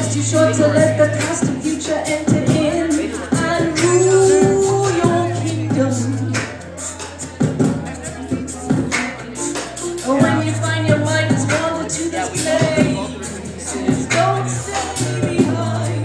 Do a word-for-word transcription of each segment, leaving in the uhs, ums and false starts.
is too short to let the past and future enter in and rule your kingdom. And when you find your mind has wandered to this place, don't stay behind.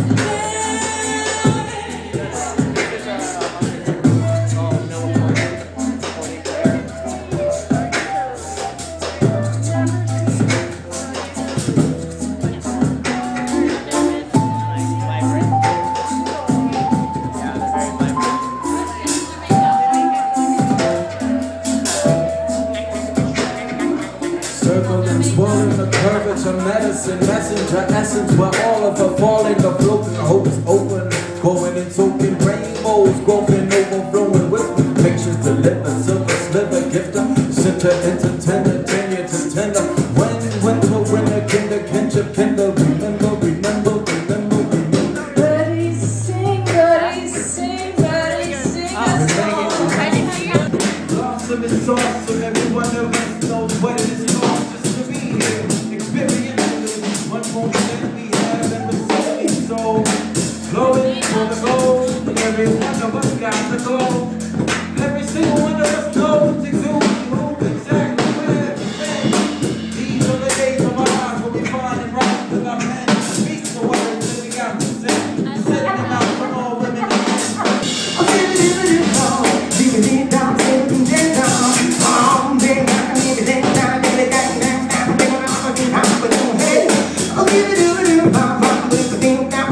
Swirling the curvature, medicine, messenger, essence, where all of the falling, the floating hopes open, going and soaking rainbows, growing, overflowing with pictures, deliver, silver, sliver, gifter, center, into tender, tenure to tender, when, winter, winter, kinder, kinship, kinder, remember, remember, remember, remember. Birdies sing, birdies sing, birdies sing a song. Blossom is awesome, everyone of us knows what it is. Every one of us got the glow. Every single one of us knows exactly who, exactly where, when. These are the days of our lives when we find and write with our pen. Speak the words that we got to say. Setting them out for all women and men. I'm living it down, living it down, living it down. I'm living it down, living it down, living it down, living it down, living it down, living it down. Hey, I'm living it down, I'm living it down.